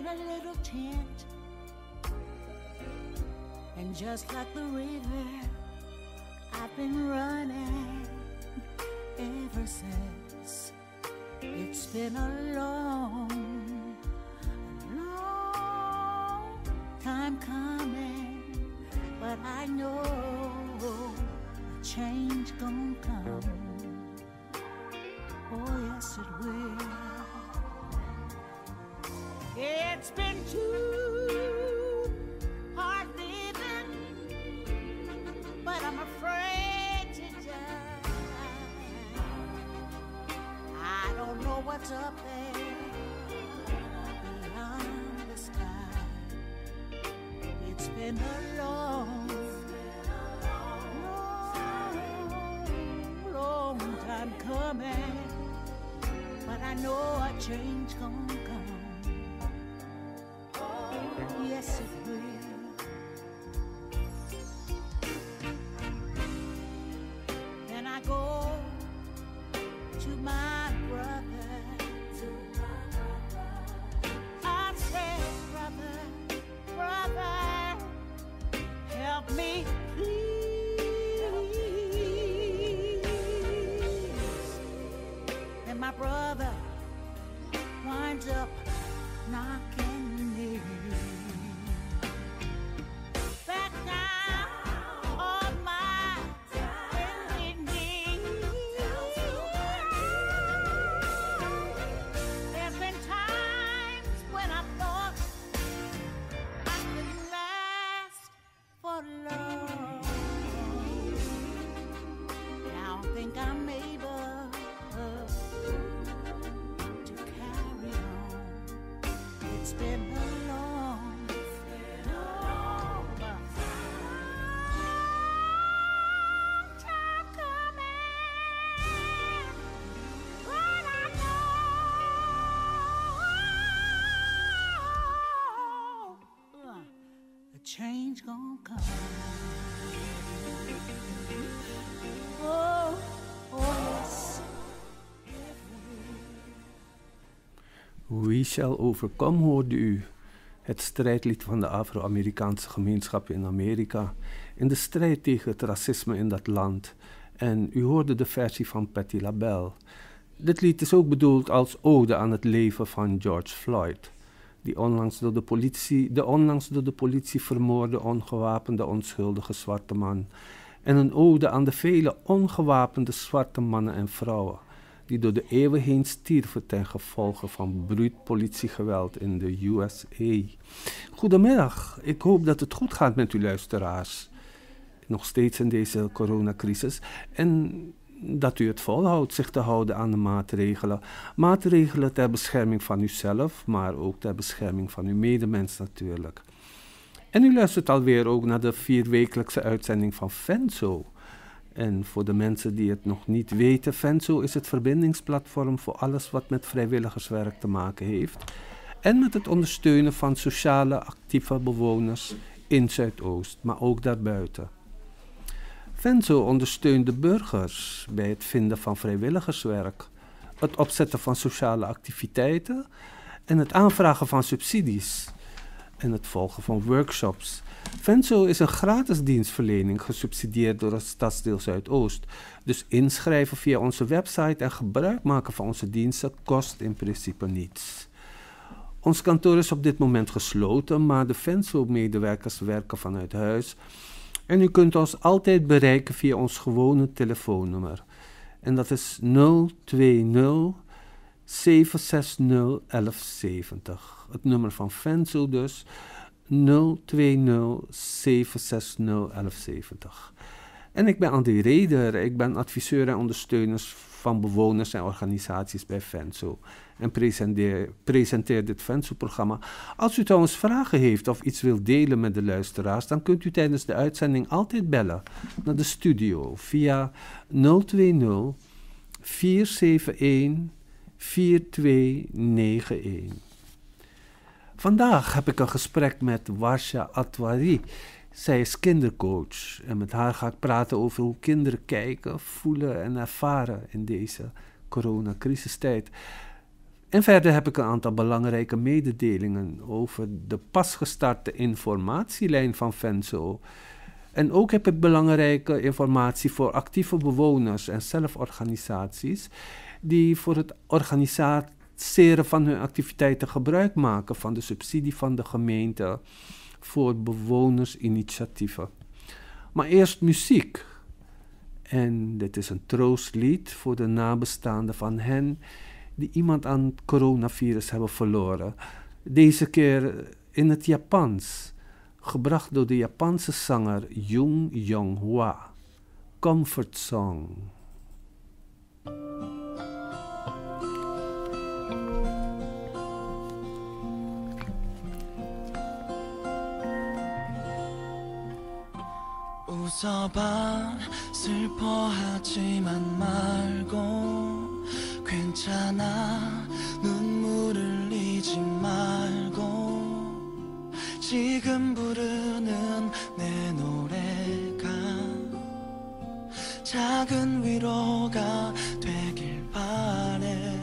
in a little tent. And just like the river, I've been running ever since. It's been a long time coming, but I know a change gon' come. Oh yes it will. It's been too hard living, but I'm afraid to die. I don't know what's up there beyond the sky. It's been a long time coming, but I know a change gon' come. Yes, it will. Then I go to my brother. I say, brother, help me, please. And my brother winds up knocking me back down on my bending knee. There's been times when I thought I couldn't last for long. Now I think I'm able to carry on. It's been a long time coming, but I know a change gon' come. Oh, yes. We Shall Overcome hoorde u. Het strijdlied van de Afro-Amerikaanse gemeenschap in Amerika. In de strijd tegen het racisme in dat land. En u hoorde de versie van Patti LaBelle. Dit lied is ook bedoeld als ode aan het leven van George Floyd. De onlangs door de politie vermoorde ongewapende onschuldige zwarte man. En een ode aan de vele ongewapende zwarte mannen en vrouwen die door de eeuwen heen stierven ten gevolge van bruut politiegeweld in de USA. Goedemiddag, ik hoop dat het goed gaat met u luisteraars. Nog steeds in deze coronacrisis. En dat u het volhoudt zich te houden aan de maatregelen. Maatregelen ter bescherming van uzelf, maar ook ter bescherming van uw medemens natuurlijk. En u luistert alweer ook naar de 4-wekelijkse uitzending van Venzo. En voor de mensen die het nog niet weten, Venzo is het verbindingsplatform voor alles wat met vrijwilligerswerk te maken heeft. En met het ondersteunen van sociale actieve bewoners in Zuidoost, maar ook daarbuiten. Venzo ondersteunt de burgers bij het vinden van vrijwilligerswerk, het opzetten van sociale activiteiten en het aanvragen van subsidies en het volgen van workshops. Venzo is een gratis dienstverlening gesubsidieerd door het stadsdeel Zuidoost. Dus inschrijven via onze website en gebruik maken van onze diensten kost in principe niets. Ons kantoor is op dit moment gesloten, maar de Venzo-medewerkers werken vanuit huis. En u kunt ons altijd bereiken via ons gewone telefoonnummer. En dat is 020 760 1170. Het nummer van Venzo dus 020 760 1170. En ik ben Andy Reder. Ik ben adviseur en ondersteuner van bewoners en organisaties bij Venzo. En presenteer dit Venzo-programma. Als u trouwens vragen heeft of iets wilt delen met de luisteraars, dan kunt u tijdens de uitzending altijd bellen naar de studio via 020 471 4291. Vandaag heb ik een gesprek met Warsha Atwari. Zij is kindercoach en met haar ga ik praten over hoe kinderen kijken, voelen en ervaren in deze coronacrisistijd. En verder heb ik een aantal belangrijke mededelingen over de pas gestarte informatielijn van Venzo. En ook heb ik belangrijke informatie voor actieve bewoners en zelforganisaties die voor het organiseren van hun activiteiten gebruik maken van de subsidie van de gemeente voor bewonersinitiatieven. Maar eerst muziek. En dit is een troostlied voor de nabestaanden van hen die iemand aan het coronavirus hebben verloren. Deze keer in het Japans, gebracht door de Japanse zanger Jung Yong-hwa. Comfort Song. 웃어봐 슬퍼하지만 말고 괜찮아 눈물을 흘리지 말고 지금 부르는 내 노래가 작은 위로가 되길 바래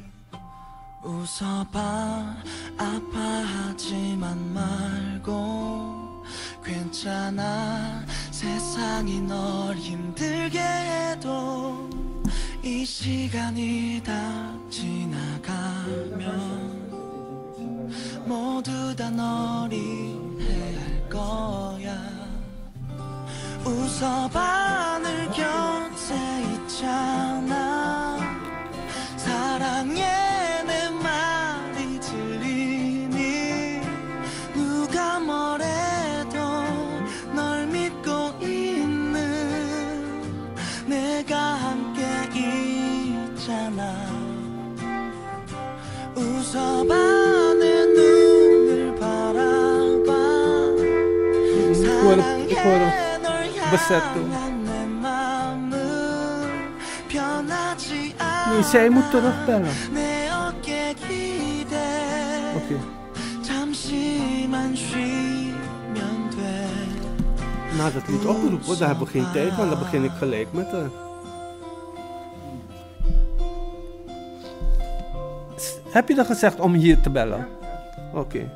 웃어봐 아파하지만 말고 괜찮아 세상이 널 힘들게 해도 이 시간이 다 지나가면 모두 다 널 이해할 거야 웃어봐 늘 곁에 있잖아 사랑해 내 말이 들리니 누가 뭐래도 널 믿고 있는 내가 함께 있잖아 웃어봐 내 눈을 바라봐 사랑해 널 향한 내 마음은 변하지 않아 내 어깨 기대 잠시만 쉬면 돼 Na dat lied opgeroepen, daar hebben we geen tijd, want dan begin ik gelijk met de... Heb je dan gezegd om hier te bellen? Oké.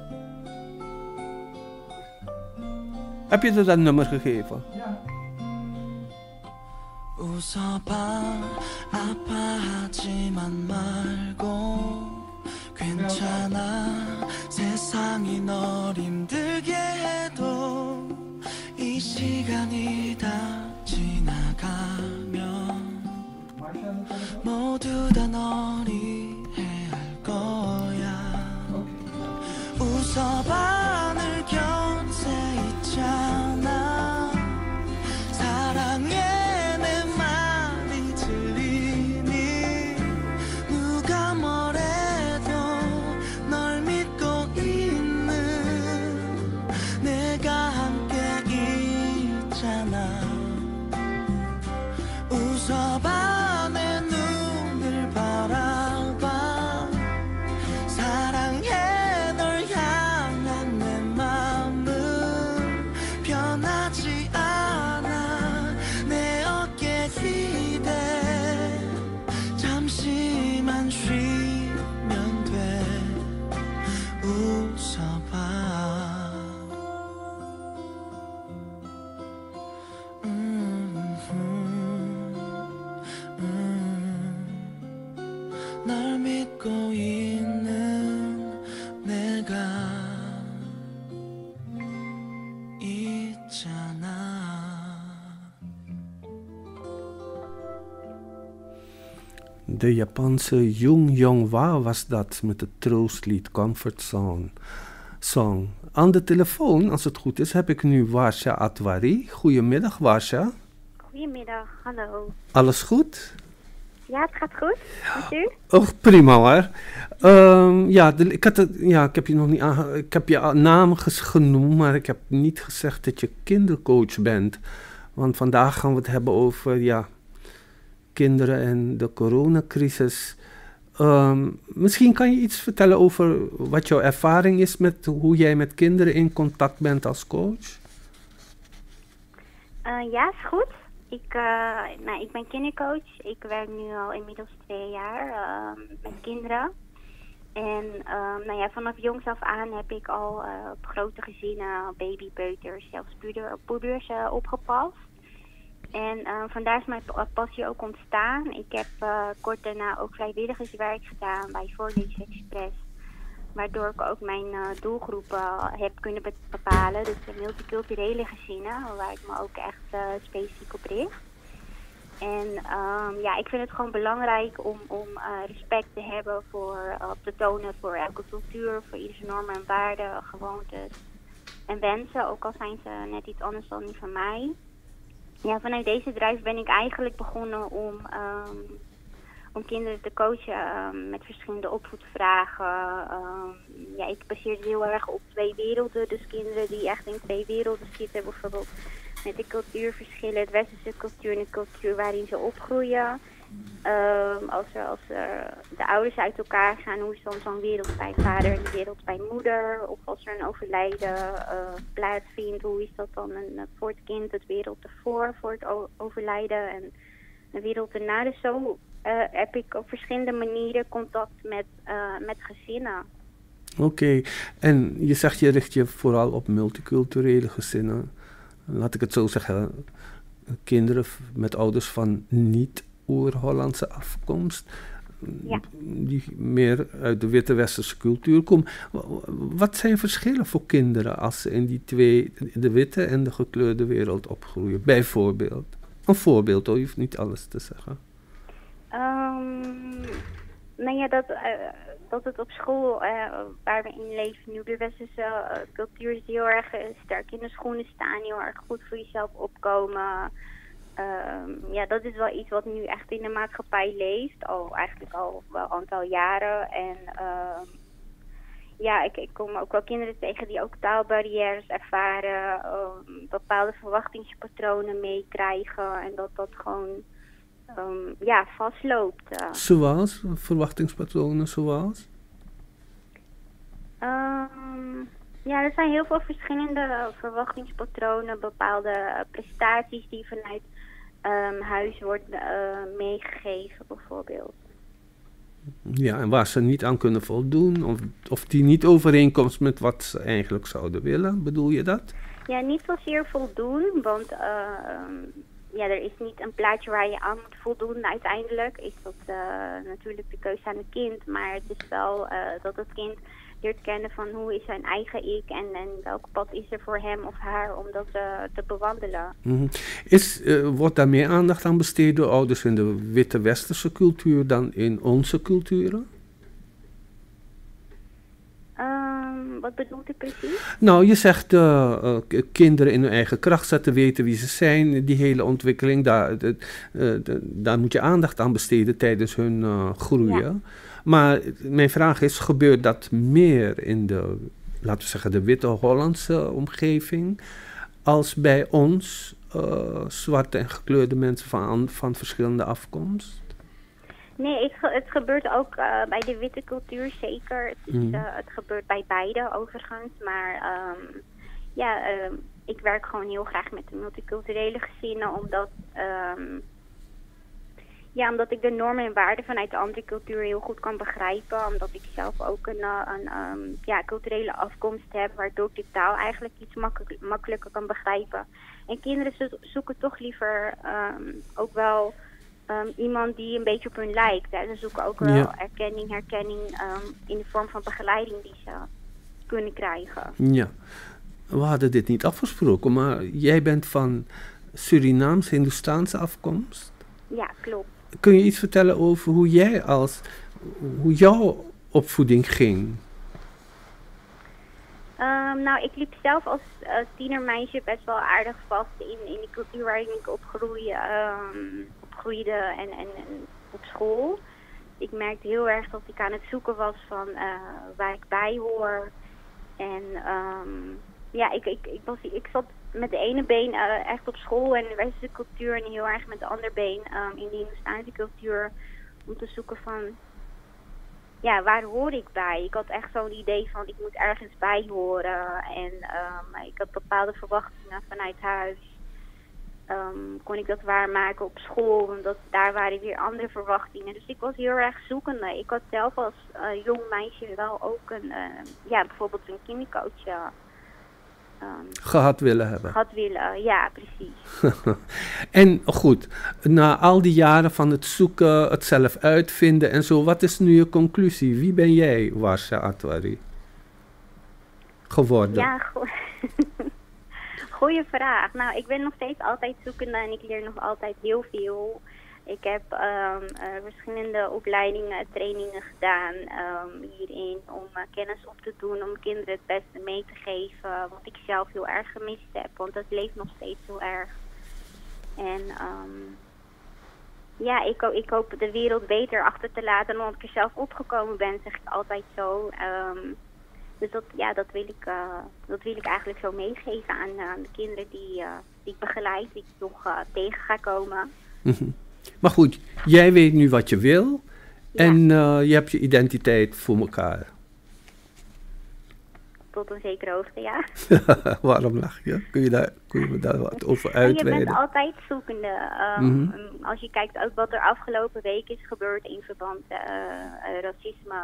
Heb je er dat nummer gegeven? Ja. 웃어봐 아파하지만 말고 괜찮아 세상이 널 힘들게 해도 이 시간이 다 지나가면 모두 다 널 이해할 거야 웃어봐 늘 곁에 있잖아 사랑해 내 말이 들리니 누가 뭐래도 널 믿고 있는 내가 함께 있잖아 웃어봐 내 눈을 바라봐 사랑해 널 향한 내 마음은 변하지 않아 내 어깨 기대 잠시만 쉬면 돼 웃어봐 널 믿고 있는 내가 있잖아 De Japanse Jung Yong-hwa was dat met het troostlied Comfort Song. Aan de telefoon, als het goed is, heb ik nu Warsha Atwari. Goedemiddag, Warsha. Goedemiddag, hallo. Alles goed? Ja, het gaat goed. Met u? Oh, prima hoor. Ik heb je nog niet ik heb je naam genoemd, maar ik heb niet gezegd dat je kindercoach bent. Want vandaag gaan we het hebben over kinderen en de coronacrisis. Misschien kan je iets vertellen over wat jouw ervaring is met hoe jij met kinderen in contact bent als coach? Ja, is goed. Ik ben kindercoach. Ik werk nu al inmiddels 2 jaar met kinderen. En nou ja, vanaf jongs af aan heb ik al op grote gezinnen, babypeuters, zelfs poeders opgepast. En vandaar is mijn passie ook ontstaan. Ik heb kort daarna ook vrijwilligerswerk gedaan bij Voorleesexpress. Waardoor ik ook mijn doelgroepen heb kunnen bepalen. Dus de multiculturele gezinnen, waar ik me ook echt specifiek op richt. En ja, ik vind het gewoon belangrijk om respect te hebben op te tonen voor elke cultuur, voor ieders normen en waarden, gewoontes en wensen. Ook al zijn ze net iets anders dan die van mij. Ja, vanuit deze drive ben ik eigenlijk begonnen om kinderen te coachen met verschillende opvoedvragen. Ja, ik baseer het heel erg op 2 werelden. Dus kinderen die echt in 2 werelden zitten, bijvoorbeeld met de cultuurverschillen, het westerse cultuur en de cultuur waarin ze opgroeien. Als de ouders uit elkaar gaan, hoe is dan zo'n wereld bij vader en de wereld bij moeder? Of als er een overlijden plaatsvindt, hoe is dat dan voor het kind, het wereld ervoor, voor het overlijden en de wereld erna? Dus zo heb ik op verschillende manieren contact met gezinnen. Oké, en je zegt je richt je vooral op multiculturele gezinnen. Laat ik het zo zeggen, kinderen met ouders van niet-oer-Hollandse afkomst. Ja. Die meer uit de witte westerse cultuur komen. Wat zijn verschillen voor kinderen als ze in die 2, de witte en de gekleurde wereld opgroeien? Bijvoorbeeld. Een voorbeeld hoor, je hoeft niet alles te zeggen. Nou ja, dat het op school waar we in leven nu, de westerse cultuur is heel erg sterk in de schoenen staan, heel erg goed voor jezelf opkomen. Ja, dat is wel iets wat nu echt in de maatschappij leeft, eigenlijk al wel een aantal jaren. En ja, ik kom ook wel kinderen tegen die ook taalbarrières ervaren, bepaalde verwachtingspatronen meekrijgen en dat gewoon ja, vastloopt. Zoals? Verwachtingspatronen zoals? Ja, er zijn heel veel verschillende verwachtingspatronen, bepaalde prestaties die vanuit huis wordt meegegeven bijvoorbeeld. Ja, en waar ze niet aan kunnen voldoen, of die niet overeenkomt met wat ze eigenlijk zouden willen, bedoel je dat? Ja, niet zozeer voldoen, want ja, er is niet een plaatje waar je aan moet voldoen. Uiteindelijk is dat natuurlijk de keuze aan het kind, maar het is wel dat het kind leert kennen van hoe is zijn eigen ik en welk pad is er voor hem of haar om dat te bewandelen. Mm-hmm. Wordt daar meer aandacht aan besteed door ouders in de witte westerse cultuur dan in onze culturen? Wat bedoelt u precies? Nou, je zegt kinderen in hun eigen kracht zetten, weten wie ze zijn. Die hele ontwikkeling, daar moet je aandacht aan besteden tijdens hun groeien. Ja. Maar mijn vraag is, gebeurt dat meer in de, laten we zeggen, de witte Hollandse omgeving als bij ons, zwarte en gekleurde mensen van verschillende afkomst? Nee, het gebeurt ook bij de witte cultuur zeker. Het gebeurt bij beide overigens. Maar ik werk gewoon heel graag met de multiculturele gezinnen. Omdat ik de normen en waarden vanuit de andere cultuur heel goed kan begrijpen. Omdat ik zelf ook een culturele afkomst heb. Waardoor ik de taal eigenlijk iets makkelijker kan begrijpen. En kinderen zoeken toch liever ook wel iemand die een beetje op hun lijkt. Hè. Ze zoeken ook wel herkenning in de vorm van begeleiding die ze kunnen krijgen. Ja, we hadden dit niet afgesproken, maar jij bent van Surinaams-Hindoestaanse afkomst? Ja, klopt. Kun je iets vertellen over hoe jouw opvoeding ging? Nou, ik liep zelf als tienermeisje best wel aardig vast in de cultuur waarin ik opgroeide en op school. Ik merkte heel erg dat ik aan het zoeken was van waar ik bij hoor. En ik zat met de ene been echt op school en de westerse cultuur en heel erg met de andere been in de Hindoestaanse cultuur om te zoeken van ja, waar hoor ik bij? Ik had echt zo'n idee van ik moet ergens bij horen en ik had bepaalde verwachtingen vanuit huis. kon ik dat waarmaken op school. Want daar waren weer andere verwachtingen. Dus ik was heel erg zoekende. Ik had zelf als jong meisje wel ook bijvoorbeeld een kindercoach gehad willen hebben. Ja, precies. En goed, na al die jaren van het zoeken, het zelf uitvinden en zo, wat is nu je conclusie? Wie ben jij, Warsha Atwari, geworden? Ja, goeie vraag. Nou, ik ben nog steeds altijd zoekende en ik leer nog altijd heel veel. Ik heb verschillende opleidingen, trainingen gedaan hierin om kennis op te doen, om kinderen het beste mee te geven, wat ik zelf heel erg gemist heb, want dat leeft nog steeds heel erg. En ik hoop de wereld beter achter te laten dan ik er zelf opgekomen ben, zeg ik altijd zo. Dus dat wil ik eigenlijk zo meegeven aan de kinderen die ik begeleid, die ik nog tegen ga komen. Mm-hmm. Maar goed, jij weet nu wat je wil en je hebt je identiteit voor elkaar. Tot een zekere hoogte, ja. Waarom lach je? Kun je me daar wat over uitweiden? Je bent altijd zoekende. Als je kijkt ook wat er afgelopen week is gebeurd in verband racisme.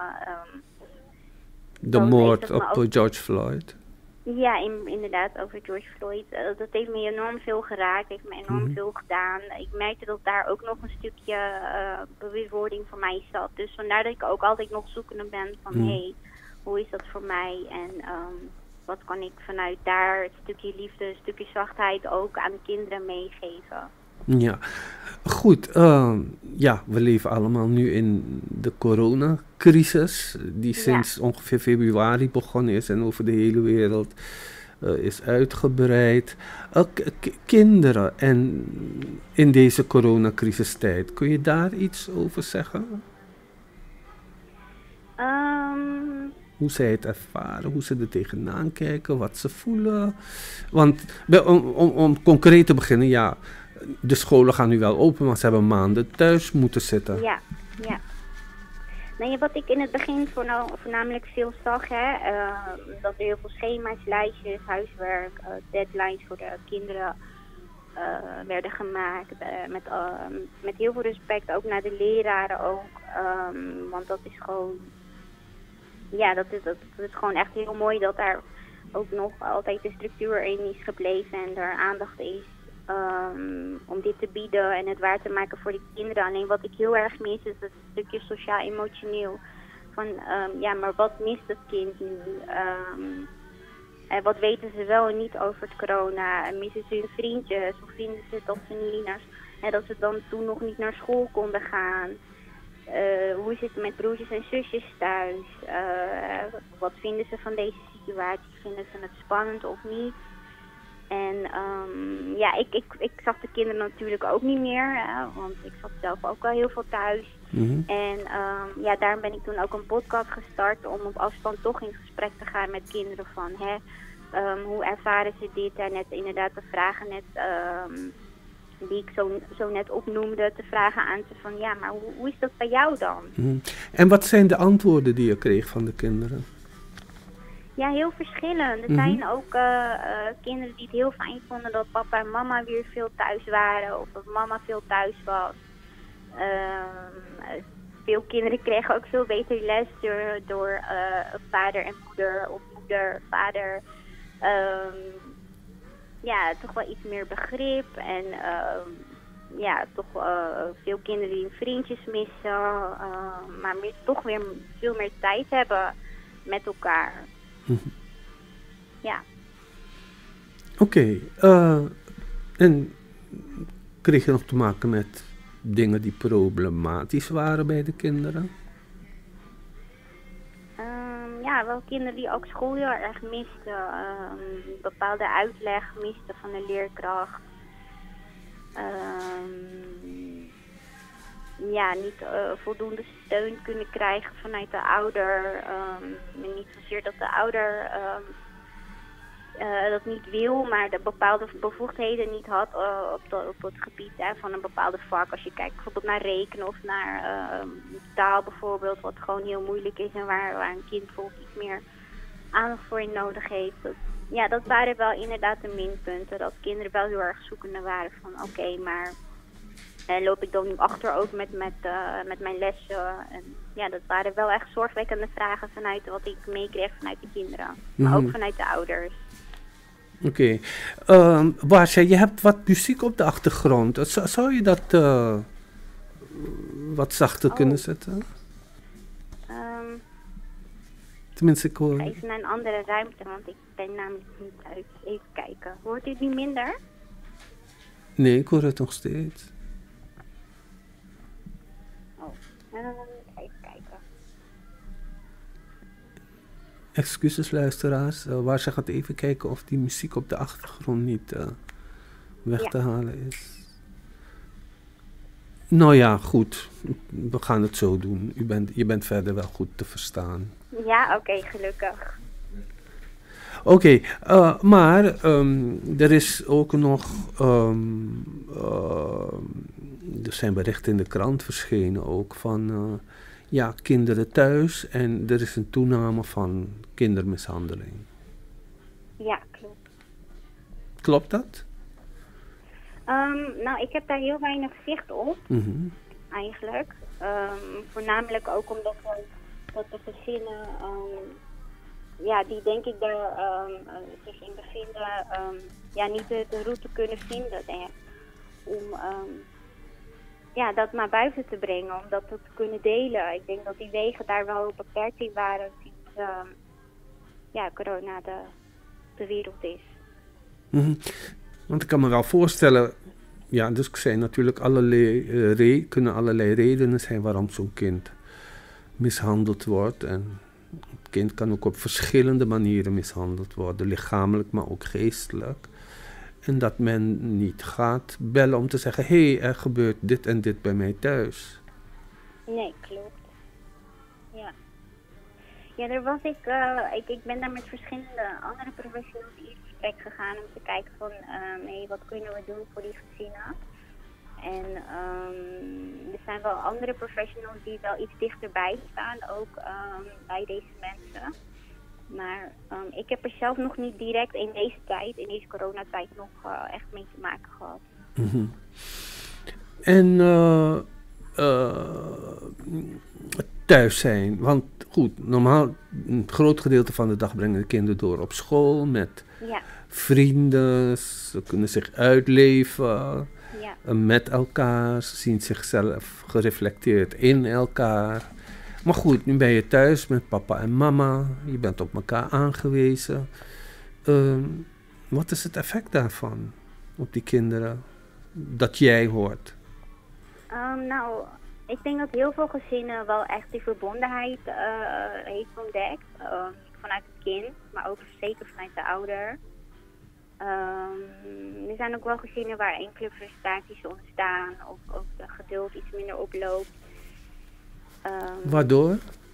De moord op George Floyd. Ja, inderdaad, over George Floyd. Dat heeft me enorm veel geraakt, heeft me enorm veel gedaan. Ik merkte dat daar ook nog een stukje bewustwording van mij zat. Dus vandaar dat ik ook altijd nog zoekende ben van, hoe is dat voor mij? En wat kan ik vanuit daar, het stukje liefde, een stukje zachtheid ook aan de kinderen meegeven. Ja, goed. We leven allemaal nu in de coronacrisis, die sinds ongeveer februari begonnen is en over de hele wereld is uitgebreid. Kinderen en in deze coronacrisistijd, kun je daar iets over zeggen? Hoe zij het ervaren, hoe ze er tegenaan kijken, wat ze voelen. Want om concreet te beginnen, de scholen gaan nu wel open, maar ze hebben maanden thuis moeten zitten. Ja. Nee, wat ik in het begin voornamelijk veel zag, dat er heel veel schema's, lijstjes, huiswerk, deadlines voor de kinderen werden gemaakt. Met heel veel respect ook naar de leraren ook. Want dat is gewoon, dat is gewoon echt heel mooi dat daar ook nog altijd de structuur in is gebleven en er aandacht is. Om dit te bieden en het waar te maken voor de kinderen. Alleen wat ik heel erg mis is het stukje sociaal-emotioneel. Van, maar wat mist het kind nu? En wat weten ze wel en niet over het corona? Missen ze hun vriendjes? Of vinden ze dat ze dan toen nog niet naar school konden gaan? Hoe zit het met broertjes en zusjes thuis? Wat vinden ze van deze situatie? Vinden ze het spannend of niet? En ik zag de kinderen natuurlijk ook niet meer, want ik zat zelf ook wel heel veel thuis. Mm-hmm. En daarom ben ik toen ook een podcast gestart om op afstand toch in gesprek te gaan met kinderen van, hoe ervaren ze dit? En net inderdaad de vragen die ik zo net opnoemde, te vragen aan ze van, maar hoe is dat bij jou dan? Mm-hmm. En wat zijn de antwoorden die je kreeg van de kinderen? Ja, heel verschillend. Er zijn ook kinderen die het heel fijn vonden dat papa en mama weer veel thuis waren. Of dat mama veel thuis was. Veel kinderen kregen ook veel beter les door vader en moeder. Of moeder, vader. Toch wel iets meer begrip. En veel kinderen die hun vriendjes missen. Maar toch weer veel meer tijd hebben met elkaar. Ja. Oké. En kreeg je nog te maken met dingen die problematisch waren bij de kinderen? Wel kinderen die ook school heel erg misten. Bepaalde uitleg misten van de leerkracht. Niet voldoende steun kunnen krijgen vanuit de ouder. Niet zozeer dat de ouder dat niet wil, maar de bepaalde bevoegdheden niet had op het gebied van een bepaalde vak. Als je kijkt bijvoorbeeld naar rekenen of naar taal bijvoorbeeld, wat gewoon heel moeilijk is en waar een kind bijvoorbeeld iets meer aandacht voor nodig heeft. ja, dat waren wel inderdaad de minpunten. Dat kinderen wel heel erg zoekende waren van oké, maar loop ik dan nu achter ook met mijn lessen? En ja, dat waren wel echt zorgwekkende vragen vanuit wat ik meekreeg vanuit de kinderen. Maar ook vanuit de ouders. Oké. Barsha, je hebt wat muziek op de achtergrond. Zou je dat wat zachter kunnen zetten? Tenminste, ik hoor... Even naar een andere ruimte, want ik ben namelijk niet uit. Even kijken. Hoort u het nu minder? Nee, ik hoor het nog steeds. Even kijken. Excuses luisteraars, Barsha gaat even kijken of die muziek op de achtergrond niet weg te halen is. Nou ja, goed. We gaan het zo doen. Je bent verder wel goed te verstaan. Ja, oké, gelukkig. Oké, maar er is ook nog... er zijn berichten in de krant verschenen ook van... kinderen thuis en er is een toename van kindermishandeling. Ja, klopt. Klopt dat? Nou, ik heb daar heel weinig zicht op, eigenlijk. Voornamelijk ook omdat dat de gezinnen, die denk ik daar zich in bevinden, niet de route kunnen vinden om dat naar buiten te brengen, om dat te kunnen delen. Ik denk dat die wegen daar wel beperkt in waren sinds corona de wereld is. Want ik kan me wel voorstellen, dus ik zei natuurlijk kunnen allerlei redenen zijn waarom zo'n kind mishandeld wordt. En het kind kan ook op verschillende manieren mishandeld worden, lichamelijk, maar ook geestelijk. En dat men niet gaat bellen om te zeggen, hé, er gebeurt dit en dit bij mij thuis. Nee, klopt. Ja. Ja, daar was ik ben daar met verschillende andere professionals in gesprek gegaan om te kijken van, wat kunnen we doen voor die gezinnen? En er zijn wel andere professionals die wel iets dichterbij staan, ook bij deze mensen. Maar ik heb er zelf nog niet direct in deze coronatijd, nog echt mee te maken gehad. En thuis zijn, want goed, normaal een groot gedeelte van de dag brengen de kinderen door op school met vrienden, ze kunnen zich uitleven met elkaar, ze zien zichzelf gereflecteerd in elkaar. Maar goed, nu ben je thuis met papa en mama, je bent op elkaar aangewezen. Wat is het effect daarvan op die kinderen, dat jij hoort? Nou, ik denk dat heel veel gezinnen wel echt die verbondenheid heeft ontdekt. Vanuit het kind, maar ook zeker vanuit de ouder. Er zijn ook wel gezinnen waar enkele frustraties ontstaan of ook de geduld iets minder oploopt. Waardoor?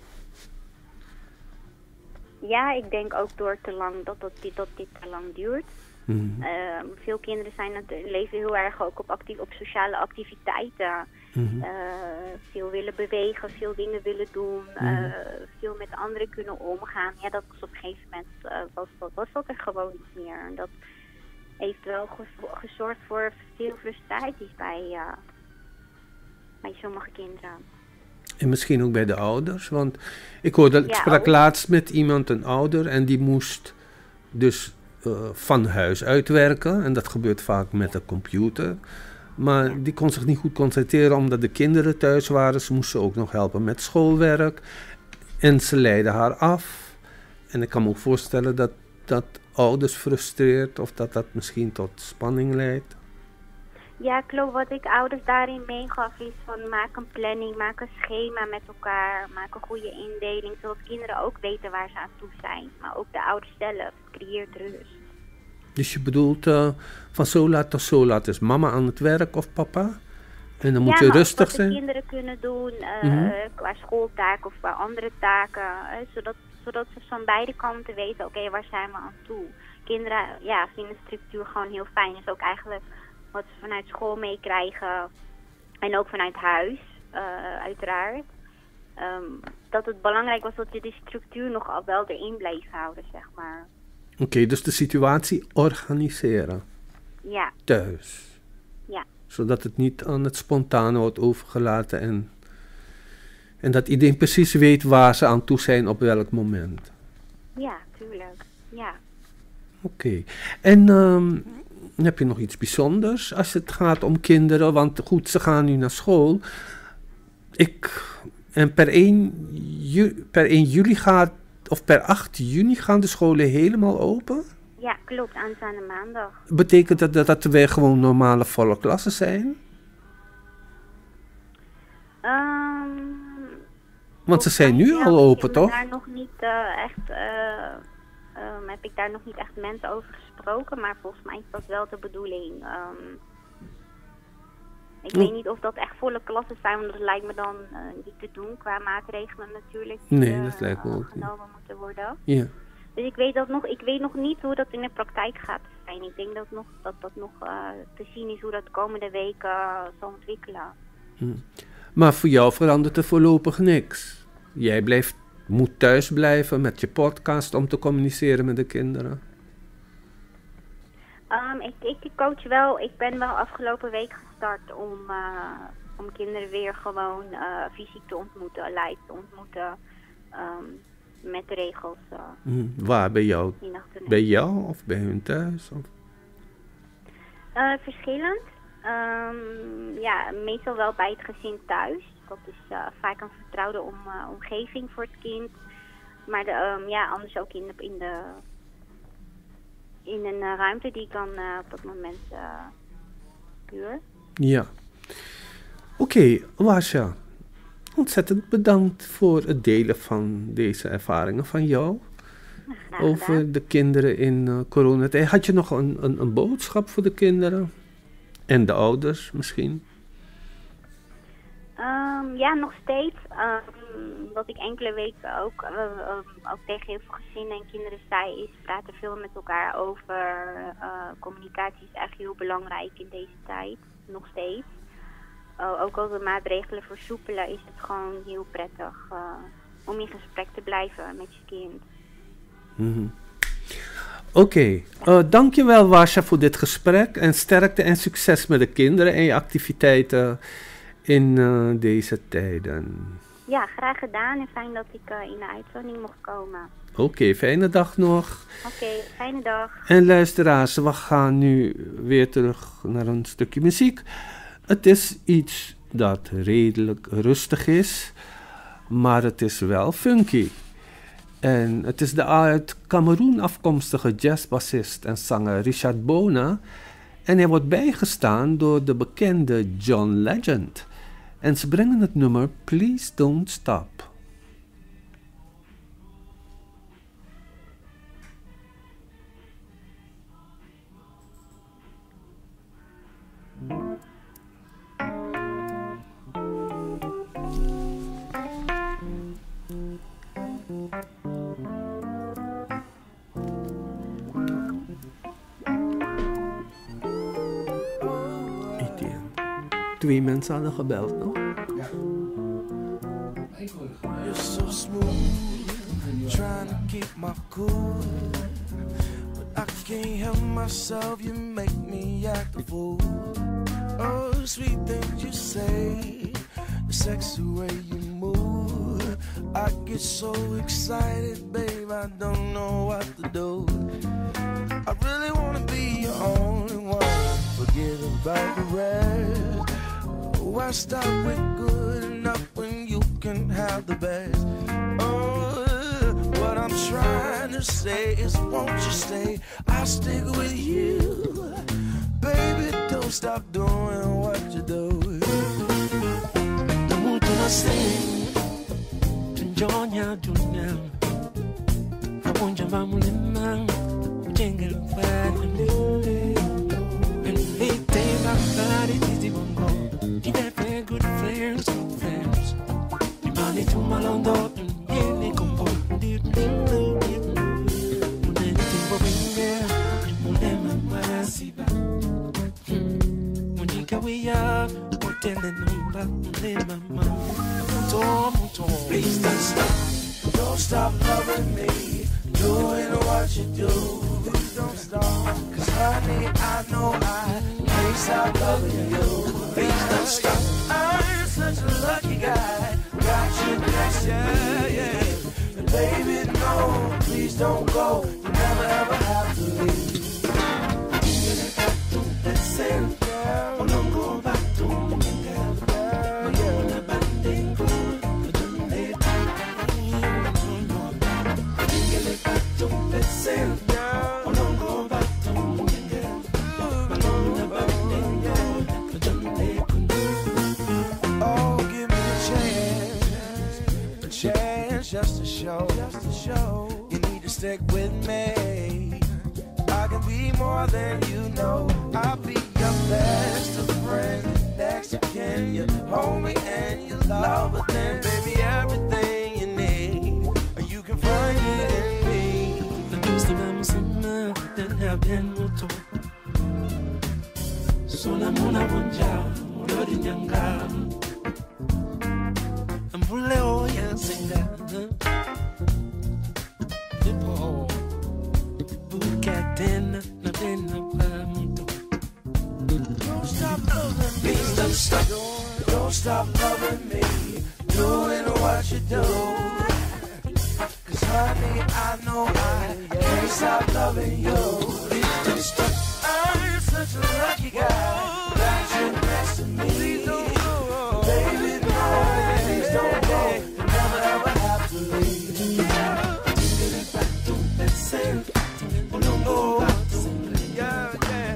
Ja, ik denk ook door te lang, dat dit te lang duurt. Veel kinderen leven heel erg ook op sociale activiteiten. Veel willen bewegen, veel dingen willen doen, veel met anderen kunnen omgaan. Ja, dat was op een gegeven moment was dat er gewoon niet meer. En dat heeft wel gezorgd voor veel frustraties bij sommige kinderen. En misschien ook bij de ouders, want ik sprak laatst met iemand, een ouder, en die moest dus van huis uitwerken. En dat gebeurt vaak met de computer. Maar die kon zich niet goed concentreren omdat de kinderen thuis waren. Ze moesten ook nog helpen met schoolwerk. En ze leidden haar af. En ik kan me ook voorstellen dat ouders frustreert of dat misschien tot spanning leidt. Ja, klopt. Wat ik ouders daarin meegaf is van maak een planning, maak een schema met elkaar, maak een goede indeling, zodat kinderen ook weten waar ze aan toe zijn. Maar ook de ouders zelf, creëert rust. Dus je bedoelt van zo laat tot zo laat is mama aan het werk of papa? En dan moet je rustig zijn? Ja, wat de kinderen kunnen doen qua schooltaken of qua andere taken, zodat ze van beide kanten weten, oké, waar zijn we aan toe? Kinderen vinden structuur gewoon heel fijn. Dat is ook eigenlijk wat ze vanuit school meekrijgen en ook vanuit huis, uiteraard. Dat het belangrijk was dat je die structuur nog wel erin bleef houden, zeg maar. Oké, dus de situatie organiseren. Ja, Thuis. ja, Zodat het niet aan het spontane wordt overgelaten en dat iedereen precies weet waar ze aan toe zijn op welk moment. ja, tuurlijk. Ja. Oké. En heb je nog iets bijzonders als het gaat om kinderen? Want goed, ze gaan nu naar school. En per 1 juli of per 8 juni gaan de scholen helemaal open? Ja, klopt, aanstaande maandag. Betekent dat er weer gewoon normale volle klassen zijn? Want ze zijn nu al open, toch? Daar nog niet heb ik daar nog niet echt mensen over gesproken, maar volgens mij is dat wel de bedoeling. Ik weet niet of dat echt volle klassen zijn, want dat lijkt me dan niet te doen qua maatregelen natuurlijk die dat lijkt me ook genomen moeten worden. Ja. Dus ik weet nog niet hoe dat in de praktijk gaat zijn. Ik denk dat dat nog te zien is hoe dat de komende weken zal ontwikkelen. Maar voor jou verandert er voorlopig niks. Jij moet thuis blijven met je podcast om te communiceren met de kinderen. Ik coach wel. Ik ben wel afgelopen week gestart om kinderen weer gewoon fysiek te ontmoeten, live te ontmoeten. Met de regels. Waar? Bij jou? Bij jou of bij hun thuis? Of? Verschillend. Ja, meestal wel bij het gezin thuis. Dat is vaak een vertrouwde omgeving voor het kind. Maar anders ook in een ruimte die ik dan op dat moment huur. Ja. Oké, Wasja. Ontzettend bedankt voor het delen van deze ervaringen van jou. Over de kinderen in coronatijd. Had je nog een boodschap voor de kinderen? En de ouders misschien? Ja, nog steeds. Wat ik enkele weken ook tegen heel veel gezinnen en kinderen zei, is praten veel met elkaar over. Communicatie is echt heel belangrijk in deze tijd. Nog steeds. Ook als we maatregelen versoepelen, is het gewoon heel prettig om in gesprek te blijven met je kind. Oké, dankjewel Wasja voor dit gesprek en sterkte en succes met de kinderen en je activiteiten in deze tijden. Ja, graag gedaan en fijn dat ik in de uitzending mocht komen. Oké, fijne dag nog. Oké, fijne dag. En luisteraars, we gaan nu weer terug naar een stukje muziek. Het is iets dat redelijk rustig is, maar het is wel funky. En het is de uit Cameroen afkomstige jazzbassist en zanger Richard Bona. En hij wordt bijgestaan door de bekende John Legend. En ze brengen het nummer Please Don't Stop. Twee mensen hadden gebeld, no? Ja. You're so smooth, trying to keep my cool, but I can't help myself. You make me act a fool. Oh, sweet things you say, the sexy way you move, I get so excited, babe. I don't know what to do. I really wanna be your only one. Forget about the rest. Why stop with good enough when you can have the best? Oh, what I'm trying to say is, won't you stay? I'll stick with you, baby. Don't stop doing what you do. The mood to sing, tunjonya dunya. Kamunja mamulimang, jenga fani. And they take my body to the bongo. You have good friends, You money to my London, and they come home. Anything for me, yeah. When you go way up, we're telling them about my mom. Please don't stop loving me. doing what you do. Please don't stop, 'cause honey, I know I can't stop loving you. Please don't stop. I'm such a lucky guy, got you next to me. And baby, no, please don't go. You never ever have to leave. Listen, girl, don't go back to me, girl. Oh, give me a chance just to show. You need to stick with me. I can be more than you know. I'll be your best of friend. Next to kin, you hold me and you love it. Then, baby, everything you need, you can find it in me. The gusto vamos a then have been mutual. Sola mona bunja, lori nyangam. Ambule oya singa. Tipo, bukaten na tena pamuto. Don't stop loving me. Please don't stop. Don't stop loving me. Doing what you do. 'Cause honey, I know I can't stop loving you. Please don't stop. I'm such a lucky guy, got you next to me. Please don't go, baby, no, please don't go. You never ever have to leave. Listen, don't go back to me. Yeah.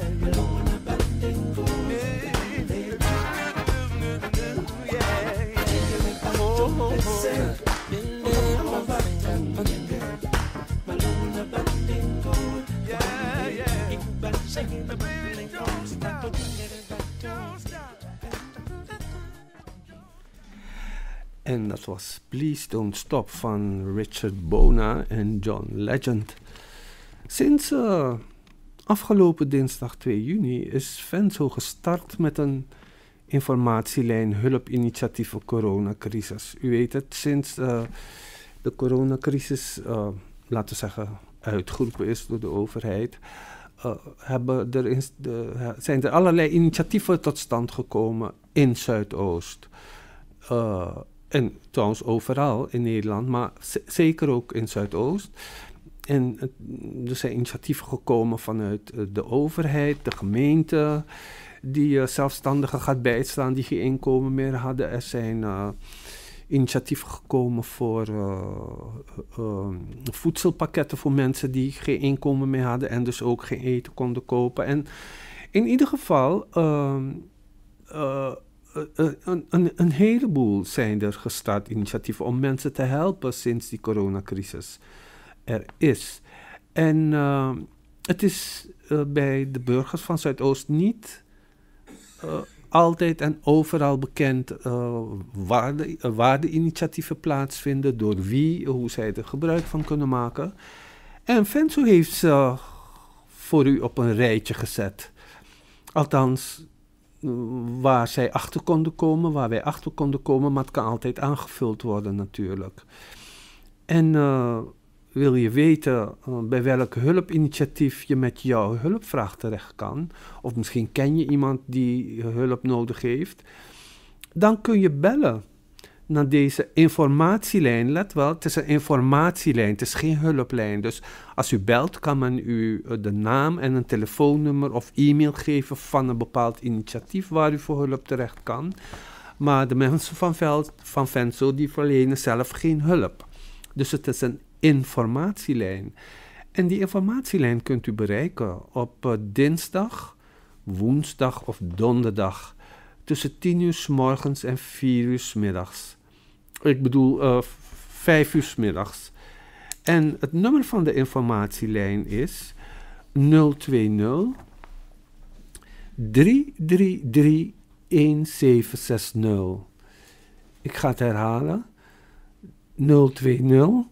En dat was Please Don't Stop van Richard Bona en John Legend. Sinds afgelopen dinsdag 2 juni is Venzo gestart met een informatielijn hulpinitiatief voor coronacrisis. U weet het, sinds de coronacrisis, laten we zeggen, uitgeroepen is door de overheid, zijn er allerlei initiatieven tot stand gekomen in Zuidoost. En trouwens overal in Nederland, maar zeker ook in Zuidoost. En er zijn initiatieven gekomen vanuit de overheid, de gemeente, die zelfstandigen gaat bijstaan die geen inkomen meer hadden. Er zijn initiatieven gekomen voor voedselpakketten voor mensen die geen inkomen meer hadden en dus ook geen eten konden kopen. En in ieder geval, een heleboel zijn er gestart initiatieven om mensen te helpen sinds die coronacrisis er is. En het is bij de burgers van Zuidoost niet altijd en overal bekend waar de initiatieven plaatsvinden, door wie, hoe zij er gebruik van kunnen maken. En Venzo heeft ze voor u op een rijtje gezet. Althans, waar zij achter konden komen, waar wij achter konden komen, maar het kan altijd aangevuld worden natuurlijk. En wil je weten bij welk hulpinitiatief je met jouw hulpvraag terecht kan, of misschien ken je iemand die hulp nodig heeft, dan kun je bellen naar deze informatielijn. Let wel, het is een informatielijn, het is geen hulplijn. Dus als u belt, kan men u de naam en een telefoonnummer of e-mail geven van een bepaald initiatief waar u voor hulp terecht kan. Maar de mensen van Venzo, die verlenen zelf geen hulp. Dus het is een informatielijn. En die informatielijn kunt u bereiken op dinsdag, woensdag of donderdag tussen 10 uur 's morgens en 4 uur 's middags. Ik bedoel 5 uur 's middags. En het nummer van de informatielijn is 020 333 1760. Ik ga het herhalen. 020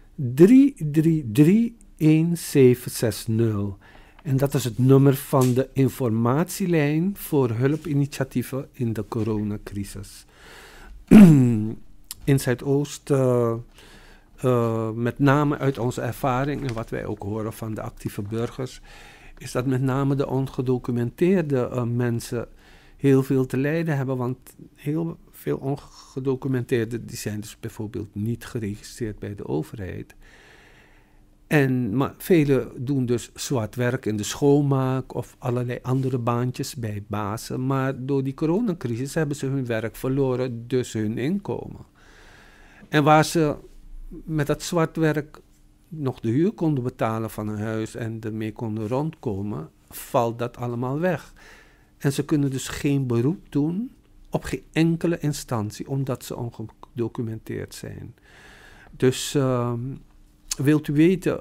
333 1760. En dat is het nummer van de informatielijn voor hulpinitiatieven in de coronacrisis. In Zuidoost met name uit onze ervaring en wat wij ook horen van de actieve burgers, is dat met name de ongedocumenteerde mensen heel veel te lijden hebben. Want heel veel ongedocumenteerden die zijn dus bijvoorbeeld niet geregistreerd bij de overheid. Maar velen doen dus zwart werk in de schoonmaak of allerlei andere baantjes bij bazen. Maar door die coronacrisis hebben ze hun werk verloren, dus hun inkomen. En waar ze met dat zwart werk nog de huur konden betalen van een huis en ermee konden rondkomen, valt dat allemaal weg. En ze kunnen dus geen beroep doen op geen enkele instantie, omdat ze ongedocumenteerd zijn. Dus wilt u weten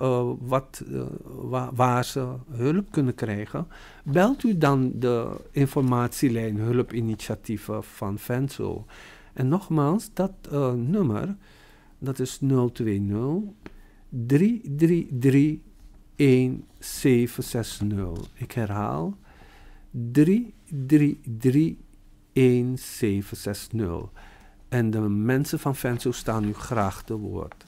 waar ze hulp kunnen krijgen, belt u dan de informatielijn hulpinitiatieven van Venso. En nogmaals, dat nummer, dat is 020 333 1760. Ik herhaal, 333 1760. En de mensen van Venso staan u graag te woord.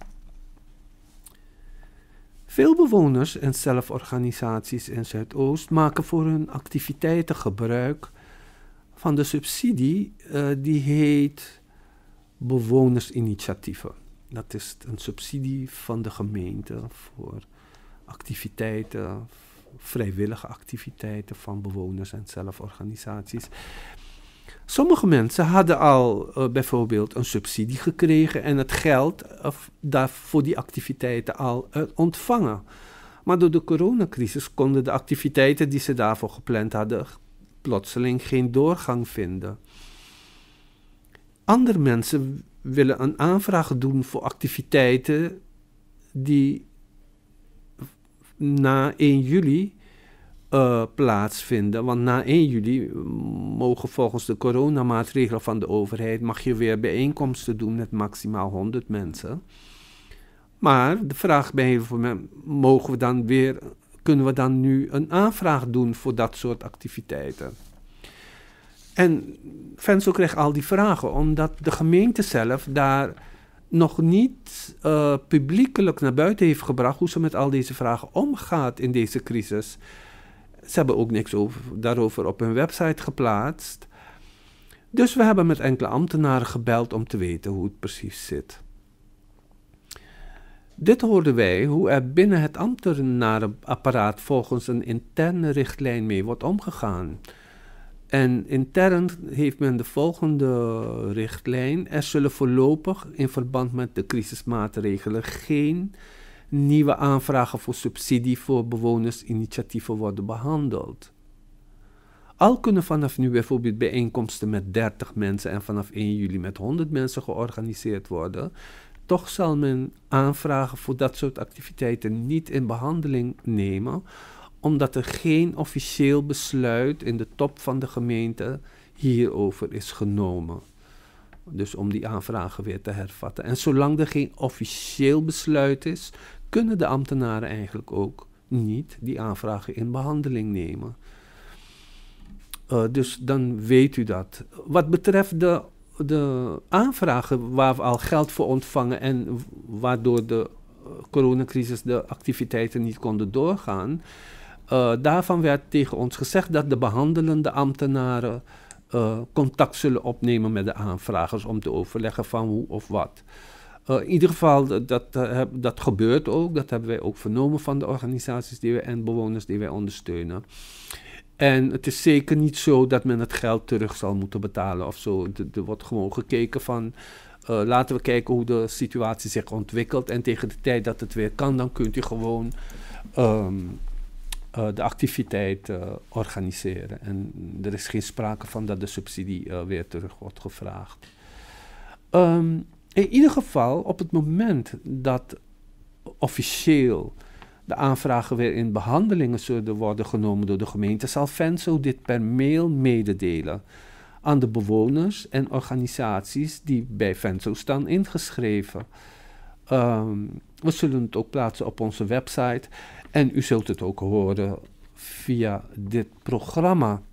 Veel bewoners en zelforganisaties in Zuidoost maken voor hun activiteiten gebruik van de subsidie die heet bewonersinitiatieven. Dat is een subsidie van de gemeente voor activiteiten, vrijwillige activiteiten van bewoners en zelforganisaties. Sommige mensen hadden al bijvoorbeeld een subsidie gekregen en het geld voor die activiteiten al ontvangen. Maar door de coronacrisis konden de activiteiten die ze daarvoor gepland hadden plotseling geen doorgang vinden. Andere mensen willen een aanvraag doen voor activiteiten die na 1 juli plaatsvinden. Want na 1 juli mogen volgens de coronamaatregelen van de overheid mag je weer bijeenkomsten doen met maximaal 100 mensen. Maar de vraag bij heel veel mensen, kunnen we dan nu een aanvraag doen voor dat soort activiteiten? En Venso krijgt al die vragen, omdat de gemeente zelf daar nog niet publiekelijk naar buiten heeft gebracht hoe ze met al deze vragen omgaat in deze crisis. Ze hebben ook niks daarover op hun website geplaatst. Dus we hebben met enkele ambtenaren gebeld om te weten hoe het precies zit. Dit hoorden wij hoe er binnen het ambtenarenapparaat volgens een interne richtlijn mee wordt omgegaan. En intern heeft men de volgende richtlijn. Er zullen voorlopig in verband met de crisismaatregelen geen nieuwe aanvragen voor subsidie voor bewonersinitiatieven worden behandeld. Al kunnen vanaf nu bijvoorbeeld bijeenkomsten met 30 mensen en vanaf 1 juli met 100 mensen georganiseerd worden, toch zal men aanvragen voor dat soort activiteiten niet in behandeling nemen, omdat er geen officieel besluit in de top van de gemeente hierover is genomen. Dus om die aanvragen weer te hervatten. En zolang er geen officieel besluit is, kunnen de ambtenaren eigenlijk ook niet die aanvragen in behandeling nemen. Dus dan weet u dat. Wat betreft de aanvragen waar we al geld voor ontvangen en waardoor de coronacrisis de activiteiten niet konden doorgaan, daarvan werd tegen ons gezegd dat de behandelende ambtenaren contact zullen opnemen met de aanvragers om te overleggen van hoe of wat. In ieder geval, dat gebeurt ook. Dat hebben wij ook vernomen van de organisaties en bewoners die wij ondersteunen. En het is zeker niet zo dat men het geld terug zal moeten betalen of zo. Er wordt gewoon gekeken van, laten we kijken hoe de situatie zich ontwikkelt. En tegen de tijd dat het weer kan, dan kunt u gewoon de activiteit organiseren. En er is geen sprake van dat de subsidie weer terug wordt gevraagd. In ieder geval, op het moment dat officieel de aanvragen weer in behandelingen zullen worden genomen door de gemeente, zal Venso dit per mail mededelen aan de bewoners en organisaties die bij Venso staan ingeschreven. We zullen het ook plaatsen op onze website en u zult het ook horen via dit programma.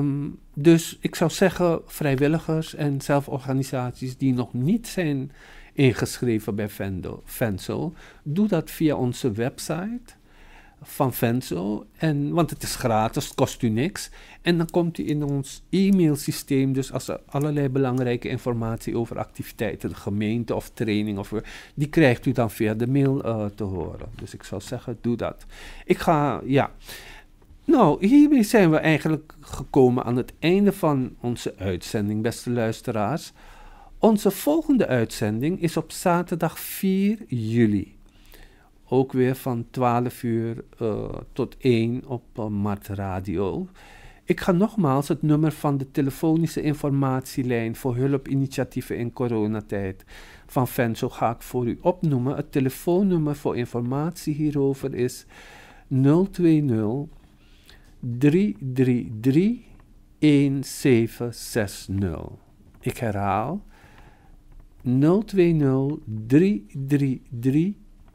Dus ik zou zeggen, vrijwilligers en zelforganisaties die nog niet zijn ingeschreven bij Venso. Doe dat via onze website van Venso. Want het is gratis, het kost u niks. En dan komt u in ons e-mailsysteem. Dus als er allerlei belangrijke informatie over activiteiten, de gemeente of training, die krijgt u dan via de mail te horen. Dus ik zou zeggen, doe dat. Nou, hiermee zijn we eigenlijk gekomen aan het einde van onze uitzending, beste luisteraars. Onze volgende uitzending is op zaterdag 4 juli. Ook weer van 12 uur tot 1 op Mart Radio. Ik ga nogmaals het nummer van de telefonische informatielijn voor hulpinitiatieven in coronatijd van Venso ga ik voor u opnoemen. Het telefoonnummer voor informatie hierover is 020 333 1760. Ik herhaal 020 333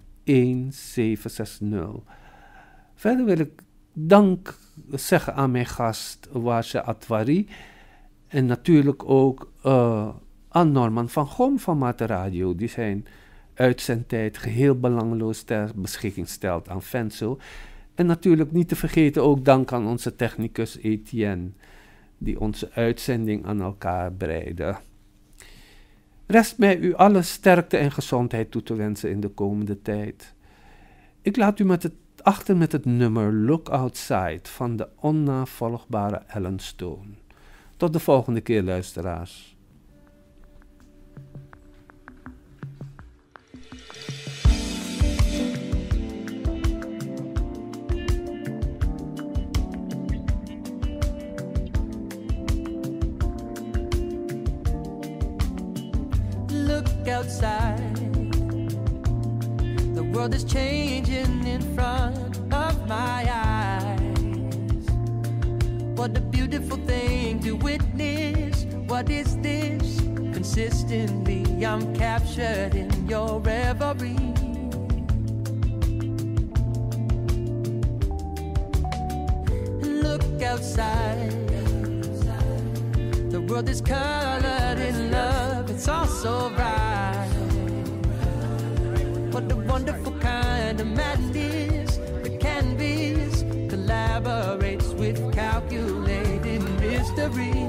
1760. Verder wil ik dank zeggen aan mijn gast Washa Atwari en natuurlijk ook aan Norman van Gom van Mart Radio, die zijn uitzendtijd geheel belangeloos ter beschikking stelt aan Venso. En natuurlijk niet te vergeten ook dank aan onze technicus Etienne, die onze uitzending aan elkaar breidde. Rest mij u alle sterkte en gezondheid toe te wensen in de komende tijd. Ik laat u achter met het nummer Look Outside van de onnavolgbare Ellen Stone. Tot de volgende keer, luisteraars. Outside, the world is changing in front of my eyes. What a beautiful thing to witness. What is this? Consistently I'm captured in your reverie. Look outside, the world is colored in love. It's all so right. What a wonderful kind of madness. The canvas collaborates with calculated mystery.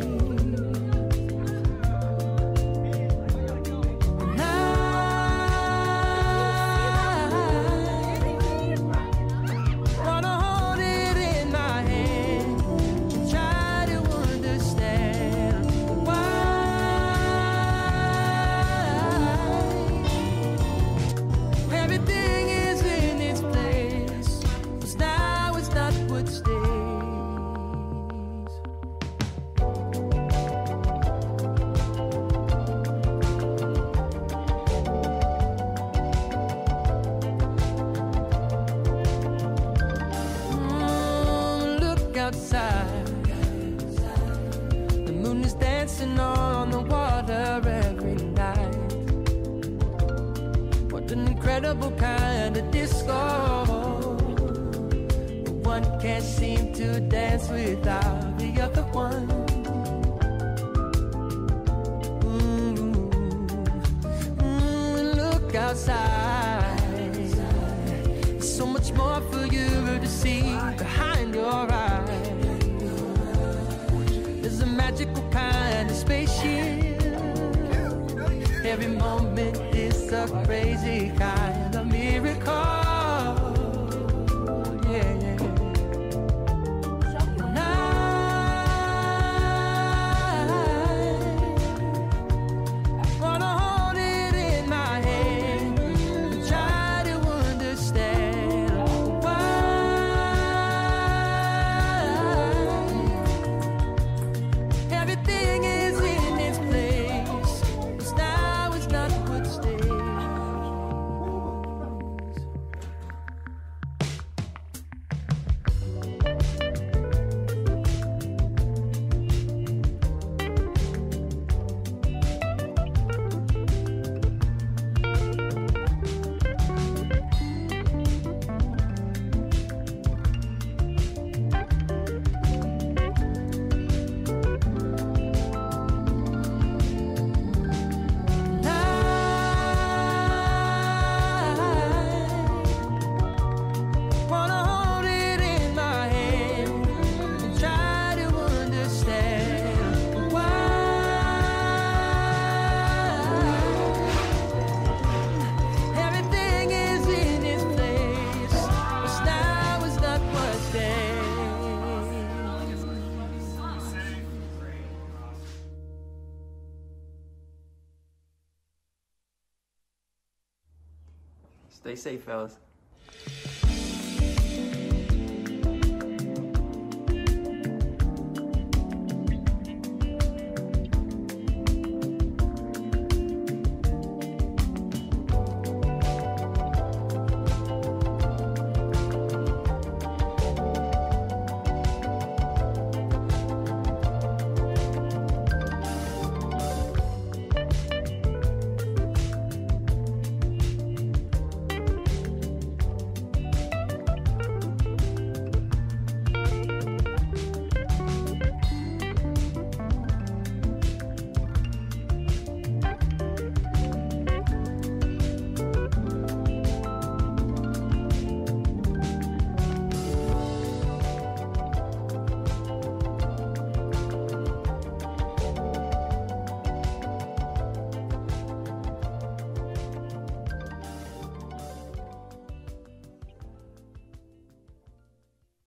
Kind of disco, but one can't seem to dance without the other one. Look outside, there's so much more for you to see behind your eyes. There's a magical kind of spaceship. Every moment is a crazy kind of miracle. Yeah. And I wanna hold it in my hand and try to understand why everything is in its place. 'Cause now it's not what stays. Stay safe, fellas.